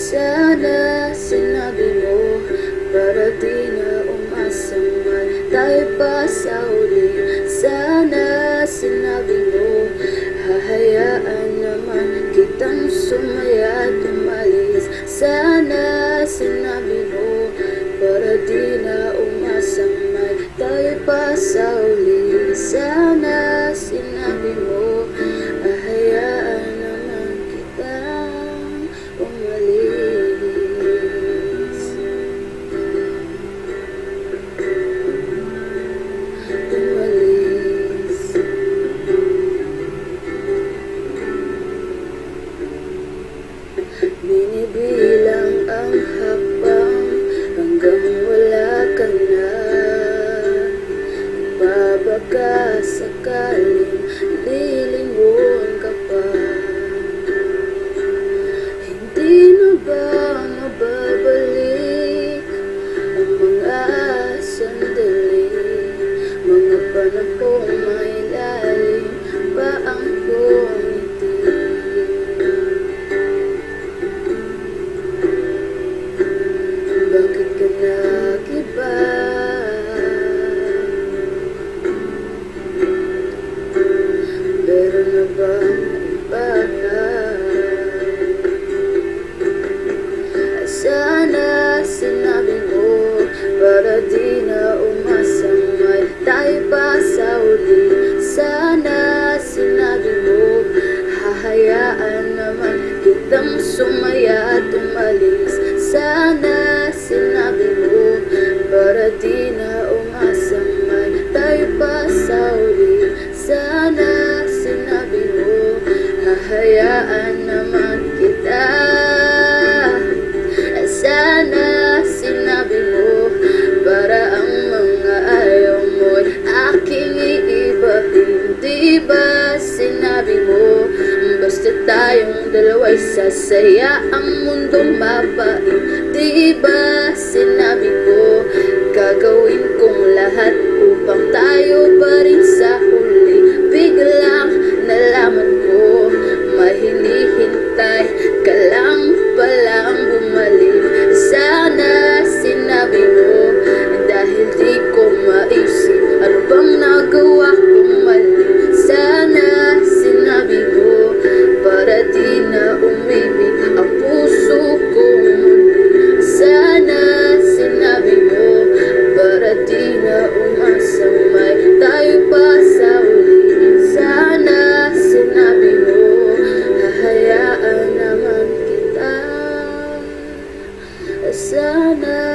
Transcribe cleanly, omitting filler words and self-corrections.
Sana sinabi mo para di na umasamay tayo pa sa huli. Sana sinabi mo hahayaan naman kitang sumaya at umalis. Sana sinabi mo para di na umasamay tayo pa sa huli. Sana sinabi mo hahayaan naman kitang umalis. Binibilang ang hakbang hanggang wala ka na. Babaka sakaling lilingon ka pa. Hindi na ba mababalik ang mga sandali, mga panahong may lalim pa ang ngiti? Bakit ka nag-iba? Meron na bang iba ka? Sana sinabi mo para di na umasamay tayo pa sa huli. Sana sinabi mo hahayaan naman kitang sumaya at umalis. Sana sinabi mo para di na umasamay tayo pa sa huli. Sana sinabi mo hahayaan naman kita. Sana sinabi mo para ang mga ayaw mo'y aking iibahin. Di ba sinabi mo basta tayong dalawa'y sasaya ang mundong mapait? Di ba sinabi ko gagawin kong lahat upang tayo pa rin sa huli? Biglang nalaman ko may hinihintay ka lang palang bumalik. Sana sinabi mo dahil di ko maisip ano bang nagawa kong mali. Sana sinabi mo para di na umibig ang puso ko muli. Sana sinabi mo para di na umasamay tayo pa sa huli. Sana sinabi mo hahayaan naman kita. Sana